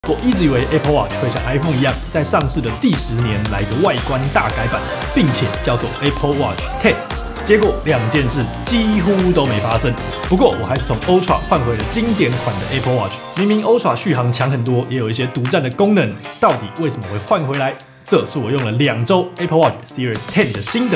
我一直以为 Apple Watch 会像 iPhone 一样，在上市的第10年来个外观大改版，并且叫做 Apple Watch 10。结果2件事几乎都没发生。不过我还是从 Ultra 换回了经典款的 Apple Watch。明明 Ultra 续航强很多，也有一些独占的功能，到底为什么会换回来？这是我用了2周 Apple Watch Series 10的心得。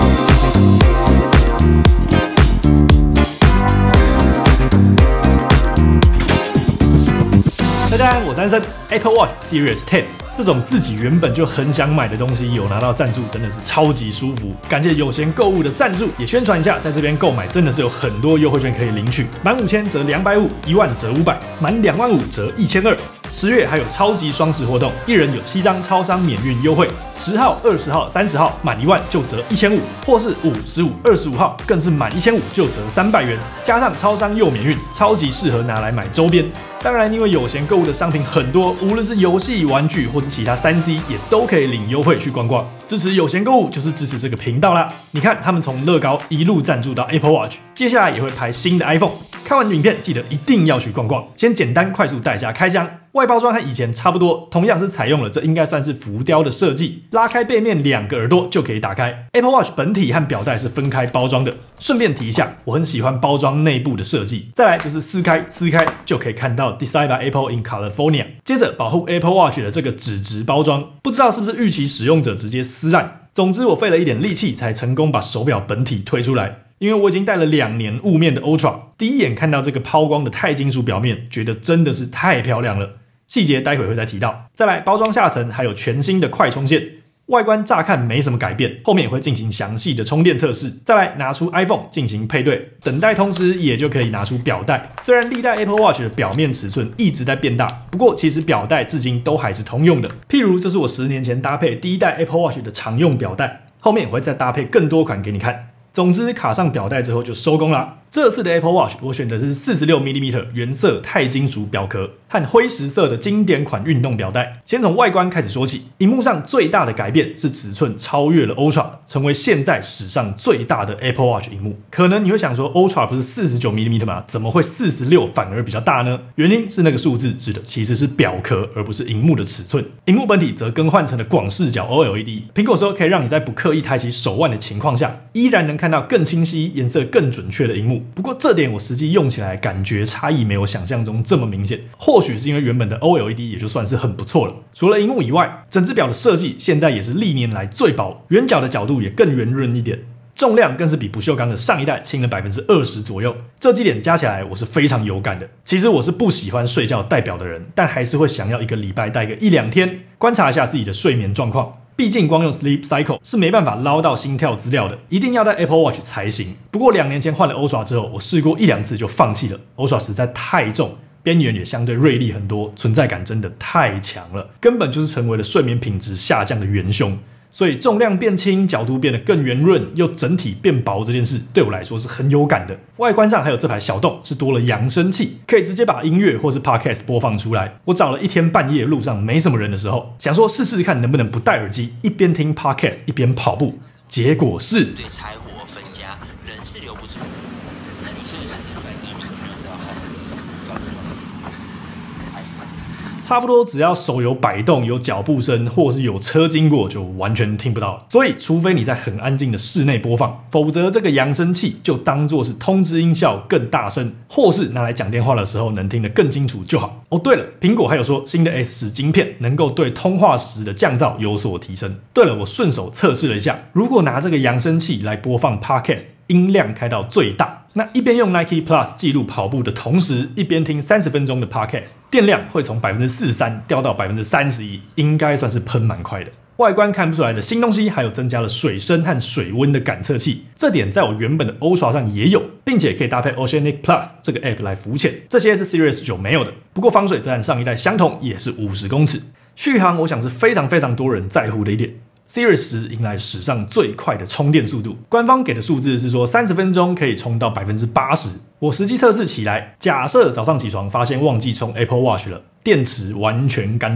大家好，我是安森。Apple Watch Series 10这种自己原本就很想买的东西，有拿到赞助，真的是超级舒服。感谢有闲购物的赞助，也宣传一下，在这边购买真的是有很多优惠券可以领取，满5000折250，10000折500，满25000折1200。10月还有超级双十活动，一人有7张超商免运优惠，10号、20号、30号满1万就折1500，或是5、15、25号更是满1500就折300元，加上超商又免运，超级适合拿来买周边。当然，因为有闲购物的商品很多，无论是游戏、玩具或是其他3C， 也都可以领优惠去逛逛。支持有闲购物就是支持这个频道啦。你看，他们从乐高一路赞助到 Apple Watch， 接下来也会拍新的 iPhone。看完影片记得一定要去逛逛。先简单快速带一下开箱，外包装和以前差不多，同样是采用了这应该算是浮雕的设计，拉开背面2个耳朵就可以打开。Apple Watch 本体和表带是分开包装的。顺便提一下，我很喜欢包装内部的设计。再来就是撕开就可以看到 Designed by Apple in California。接着保护 Apple Watch 的这个纸质包装，不知道是不是预期使用者直接撕烂。总之我费了一点力气才成功把手表本体推出来。因为我已经戴了2年雾面的 Ultra， 第一眼看到这个抛光的钛金属表面，觉得真的是太漂亮了。细节待会会再提到。再来，包装下层还有全新的快充线，外观乍看没什么改变，后面也会进行详细的充电测试。再来，拿出 iPhone 进行配对，等待同时也就可以拿出表带。虽然历代 Apple Watch 的表面尺寸一直在变大，不过其实表带至今都还是通用的。譬如，这是我10年前搭配第一代 Apple Watch 的常用表带，后面也会再搭配更多款给你看。总之，卡上表带之后就收工啦。这次的 Apple Watch 我选的是46mm 原色钛金属表壳和灰石色的经典款运动表带。先从外观开始说起，萤幕上最大的改变是尺寸超越了 Ultra， 成为现在史上最大的 Apple Watch 萤幕。可能你会想说 Ultra 不是 49mm 吗？怎么会46反而比较大呢？原因是那个数字指的其实是表壳，而不是萤幕的尺寸。萤幕本体则更换成了广视角 OLED。苹果说可以让你在不刻意抬起手腕的情况下，依然能看到更清晰、颜色更准确的萤幕。不过这点我实际用起来感觉差异没有想象中这么明显，或许是因为原本的 OLED 也就算是很不错了。除了萤幕以外，整只表的设计现在也是历年来最薄，圆角的角度也更圆润一点，重量更是比不锈钢的上一代轻了20%左右。这几点加起来我是非常有感的。其实我是不喜欢睡觉戴表的人，但还是会想要一个礼拜戴个1-2天，观察一下自己的睡眠状况。毕竟光用 Sleep Cycle 是没办法捞到心跳资料的，一定要戴 Apple Watch 才行。不过2年前换了 Ultra 之后，我试过1-2次就放弃了。Ultra 实在太重，边缘也相对锐利很多，存在感真的太强了，根本就是成为了睡眠品质下降的元凶。所以重量变轻，角度变得更圆润，又整体变薄这件事，对我来说是很有感的。外观上还有这排小洞是多了扬声器，可以直接把音乐或是 Podcast 播放出来。我找了一天半夜路上没什么人的时候，想说试试看能不能不戴耳机，一边听 Podcast 一边跑步。结果是对柴火分家，人是留不住。那你现在想出来1秒看就知道它这个脚步声还是差不多只要手有摆动、有脚步声，或是有车经过，就完全听不到了。所以，除非你在很安静的室内播放，否则这个扬声器就当作是通知音效更大声，或是拿来讲电话的时候能听得更清楚就好。哦，对了，苹果还有说新的 S10 晶片能够对通话时的降噪有所提升。对了，我顺手测试了一下，如果拿这个扬声器来播放 Podcast， 音量开到最大。那一边用 Nike Plus 记录跑步的同时，一边听30分钟的 Podcast， 电量会从43%掉到31%，应该算是喷蛮快的。外观看不出来的新东西，还有增加了水深和水温的感测器，这点在我原本的 Ultra 上也有，并且可以搭配 Oceanic Plus 这个 App 来浮潜，这些是 Series 9没有的。不过防水则和上一代相同，也是50公尺。续航我想是非常多人在乎的一点。Series 10迎来史上最快的充电速度，官方给的数字是说30分钟可以充到80%。我实际测试起来，假设早上起床发现忘记充 Apple Watch 了，电池完全干掉，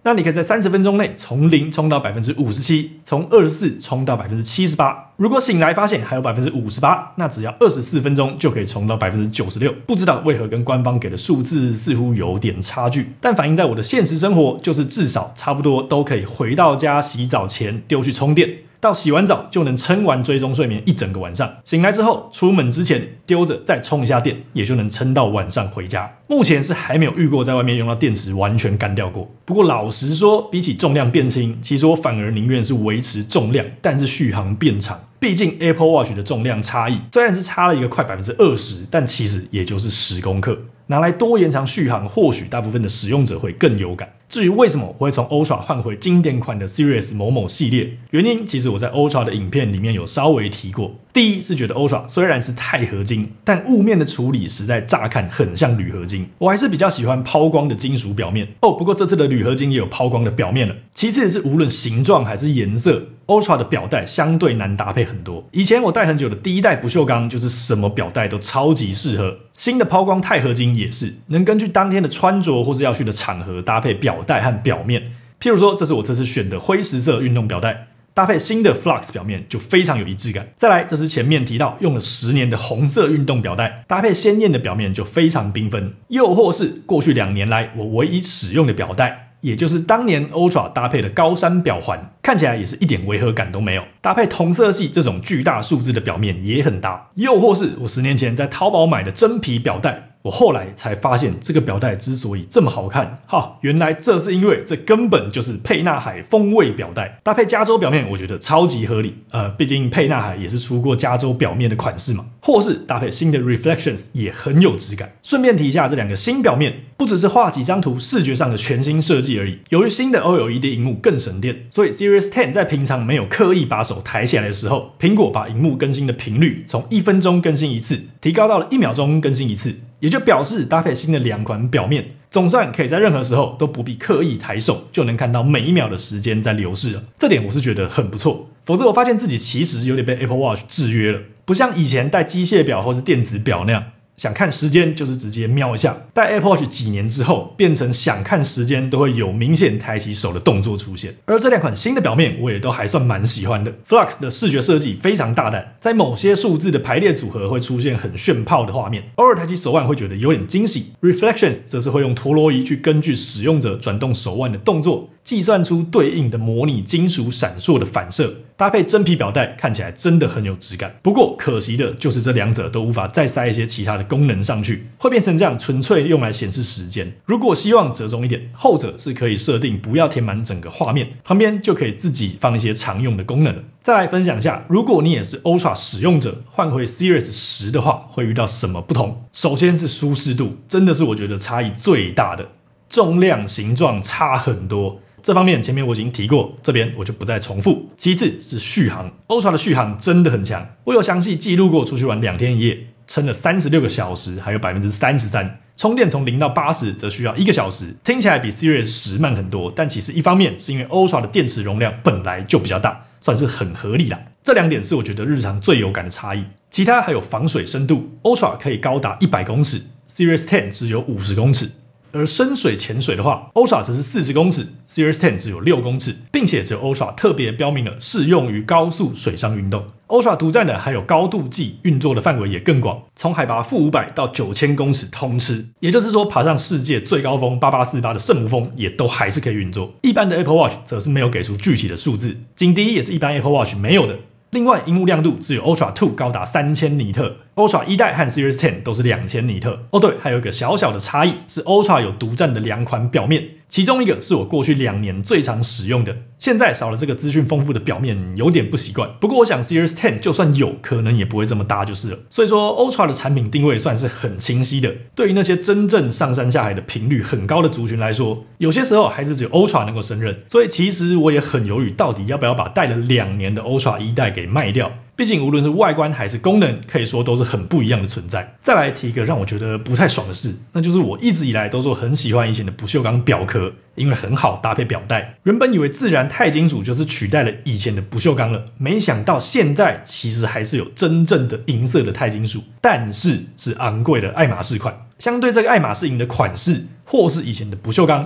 那你可以在30分钟内从0冲到57%，从24冲到78%。如果醒来发现还有58%，那只要24分钟就可以冲到96%。不知道为何跟官方给的数字似乎有点差距，但反映在我的现实生活，就是至少差不多都可以回到家洗澡前丢去充电。到洗完澡就能撑完追踪睡眠一整个晚上，醒来之后出门之前丢着再充一下电，也就能撑到晚上回家。目前是还没有遇过在外面用到电池完全干掉过。不过老实说，比起重量变轻，其实我反而宁愿是维持重量，但是续航变长。毕竟 Apple Watch 的重量差异虽然是差了一个快20%，但其实也就是10公克。拿来多延长续航，或许大部分的使用者会更有感。至于为什么我会从 Ultra 换回经典款的 Series 某某系列，原因其实我在 Ultra 的影片里面有稍微提过。第一是觉得 Ultra 虽然是钛合金，但雾面的处理实在乍看很像铝合金，我还是比较喜欢抛光的金属表面。不过这次的铝合金也有抛光的表面了。其次是无论形状还是颜色，Ultra 的表带相对难搭配很多。以前我戴很久的第一代不锈钢就是什么表带都超级适合，新的抛光钛合金也是能根据当天的穿着或是要去的场合搭配表带和表面。譬如说，这是我这次选的灰石色运动表带，搭配新的 Flux 表面就非常有一致感。再来，这是前面提到用了10年的红色运动表带，搭配鲜艳的表面就非常缤纷。又或是过去2年来我唯一使用的表带，也就是当年 Ultra 搭配的高山表环，看起来也是一点违和感都没有。搭配同色系这种巨大数字的表面也很搭。又或是我10年前在淘宝买的真皮表带，我后来才发现这个表带之所以这么好看，原来这是因为这根本就是沛纳海风味表带，搭配加州表面我觉得超级合理。毕竟沛纳海也是出过加州表面的款式嘛。或是搭配新的 Reflections 也很有质感。顺便提一下，这2个新表面不只是画几张图视觉上的全新设计而已，由于新的 OLED 萤幕更省电，所以 Series 10在平常没有刻意把手抬起来的时候，苹果把萤幕更新的频率从1分钟更新一次提高到了1秒钟更新一次，也就表示搭配新的2款表面，总算可以在任何时候都不必刻意抬手就能看到每1秒的时间在流逝了。这点我是觉得很不错，否则我发现自己其实有点被 Apple Watch 制约了，不像以前戴机械表或是电子表那样，想看时间就是直接瞄一下。戴 Apple Watch 几年之后，变成想看时间都会有明显抬起手的动作出现。而这2款新的表面我也都还算蛮喜欢的。Flux 的视觉设计非常大胆，在某些数字的排列组合会出现很炫炮的画面，偶尔抬起手腕会觉得有点惊喜。Reflections 则是会用陀螺仪去根据使用者转动手腕的动作，计算出对应的模拟金属闪烁的反射，搭配真皮表带看起来真的很有质感。不过可惜的就是这2者都无法再塞一些其他的功能上去，会变成这样纯粹用来显示时间。如果希望折中一点，后者是可以设定不要填满整个画面，旁边就可以自己放一些常用的功能了。再来分享一下，如果你也是 Ultra 使用者，换回 Series 10的话，会遇到什么不同？首先是舒适度，真的是我觉得差异最大的，重量形状差很多，这方面前面我已经提过，这边我就不再重复。其次是续航， Ultra 的续航真的很强，我有详细记录过出去玩2天1夜，撑了36个小时，还有33%。充电从0到80则需要1个小时，听起来比 Series 10慢很多，但其实一方面是因为 Ultra 的电池容量本来就比较大，算是很合理啦。这2点是我觉得日常最有感的差异。其他还有防水深度， Ultra 可以高达100公尺， Series 10只有50公尺。而深水潜水的话 ，Ultra 则是40公尺 ，Series 10只有6公尺，并且只有 Ultra 特别标明了适用于高速水上运动。Ultra 独占的还有高度计，运作的范围也更广，从海拔-500到9000公尺通吃，也就是说爬上世界最高峰8848的圣母峰也都还是可以运作。一般的 Apple Watch 则是没有给出具体的数字，警笛也是一般 Apple Watch 没有的。另外，萤幕亮度只有 Ultra 2高达3000尼特 ，Ultra 1代和 Series 10都是2000尼特。对，还有一个小小的差异是 Ultra 有独占的2款表面，其中一个是我过去2年最常使用的，现在少了这个资讯丰富的表面，有点不习惯。不过我想 Series 10就算有，可能也不会这么搭就是了。所以说 Ultra 的产品定位算是很清晰的。对于那些真正上山下海的频率很高的族群来说，有些时候还是只有 Ultra 能够胜任。所以其实我也很犹豫，到底要不要把戴了2年的 Ultra 1代给卖掉。毕竟无论是外观还是功能，可以说都是很不一样的存在。再来提一个让我觉得不太爽的事，那就是我一直以来都说很喜欢以前的不锈钢表壳，因为很好搭配表带。原本以为自然钛金属就是取代了以前的不锈钢了，没想到现在其实还是有真正的银色的钛金属，但是是昂贵的爱马仕款。相对这个爱马仕银的款式，或是以前的不锈钢，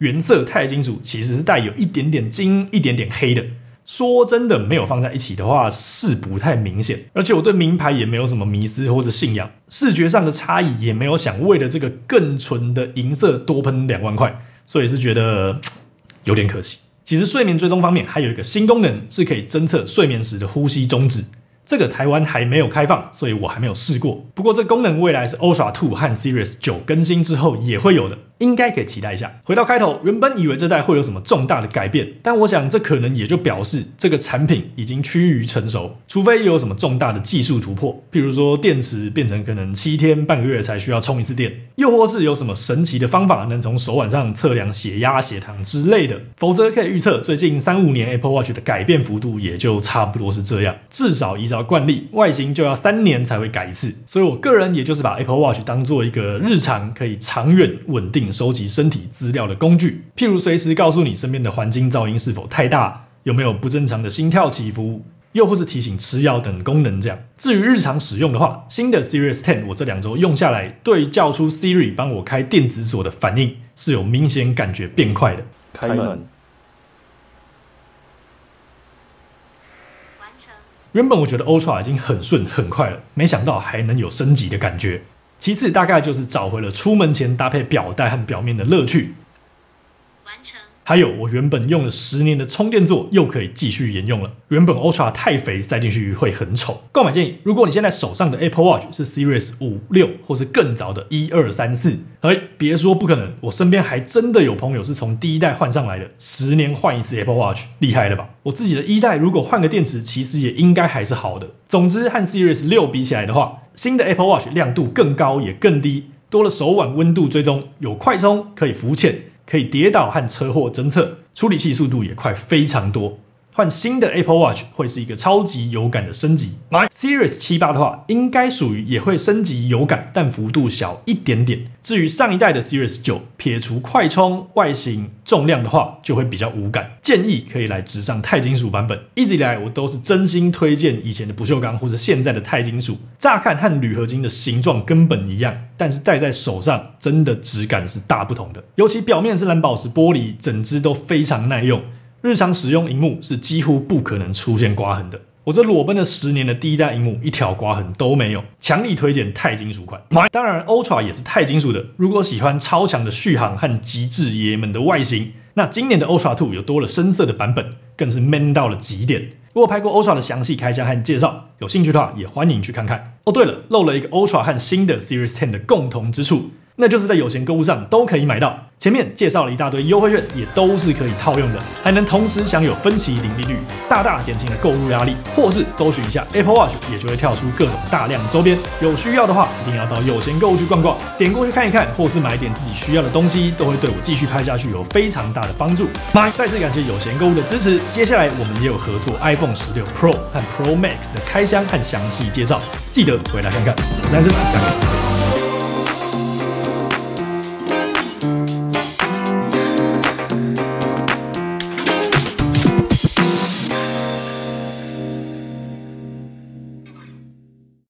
原色钛金属其实是带有一点点金、一点点黑的。说真的，没有放在一起的话是不太明显，而且我对名牌也没有什么迷思或是信仰，视觉上的差异也没有想为了这个更纯的银色多喷2万块，所以是觉得有点可惜。其实睡眠追踪方面还有一个新功能，是可以侦测睡眠时的呼吸中止。这个台湾还没有开放，所以我还没有试过。不过这功能未来是 Ultra 2和 Series 9更新之后也会有的，应该可以期待一下。回到开头，原本以为这代会有什么重大的改变，但我想这可能也就表示这个产品已经趋于成熟，除非有什么重大的技术突破，譬如说电池变成可能7天半个月才需要充一次电，又或是有什么神奇的方法能从手腕上测量血压、血糖之类的，否则可以预测最近3-5年 Apple Watch 的改变幅度也就差不多是这样，至少依照惯例，外形就要3年才会改一次。所以我个人也就是把 Apple Watch 当做一个日常可以长远稳定收集身体资料的工具，譬如随时告诉你身边的环境噪音是否太大，有没有不正常的心跳起伏，又或是提醒吃药等功能这样。至于日常使用的话，新的 Series 10我这2周用下来，对叫出 Siri 帮我开电子锁的反应是有明显感觉变快的。 开门。 原本我觉得 Ultra 已经很顺很快了，没想到还能有升级的感觉。其次大概就是找回了出门前搭配表带和表面的乐趣。完成。还有我原本用了10年的充电座又可以继续沿用了。原本 Ultra 太肥塞进去会很丑。购买建议，如果你现在手上的 Apple Watch 是 Series 5、6或是更早的1、2、3、4，别说不可能，我身边还真的有朋友是从第1代换上来的，10年换一次 Apple Watch， 厉害了吧？我自己的1代如果换个电池，其实也应该还是好的。总之和 Series 6比起来的话，新的 Apple Watch 亮度更高也更低，多了手腕温度追踪，有快充，可以浮潜，可以跌倒和车祸侦测，处理器速度也快非常多。换新的 Apple Watch 会是一个超级有感的升级。Series 7、8的话，应该属于也会升级有感，但幅度小一点点。至于上一代的 Series 9，撇除快充、外形、重量的话，就会比较无感。建议可以来直上钛金属版本。一直以来我都是真心推荐以前的不锈钢或是现在的钛金属，乍看和铝合金的形状根本一样，但是戴在手上真的质感是大不同的。尤其表面是蓝宝石玻璃，整只都非常耐用。日常使用萤幕是几乎不可能出现刮痕的。我这裸奔了10年的第1代萤幕，一条刮痕都没有，强力推荐钛金属款。当然 Ultra 也是钛金属的，如果喜欢超强的续航和极致爷们的外形，那今年的 Ultra 2有多了深色的版本，更是 man 到了极点。我有拍过 Ultra 的详细开箱和介绍，有兴趣的话也欢迎去看看。哦对了，漏了一个 Ultra 和新的 Series 10的共同之处，那就是在有钱购物上都可以买到。前面介绍了一大堆优惠券，也都是可以套用的，还能同时享有分期零利率，大大减轻了购入压力。或是搜寻一下 Apple Watch， 也就会跳出各种大量周边。有需要的话，一定要到有钱购物去逛逛，点过去看一看，或是买点自己需要的东西，都会对我继续拍下去有非常大的帮助。再次感谢有钱购物的支持。接下来我们也有合作 iPhone 16 Pro 和 Pro Max 的开箱和详细介绍，记得回来看看。我是安森，下个次见。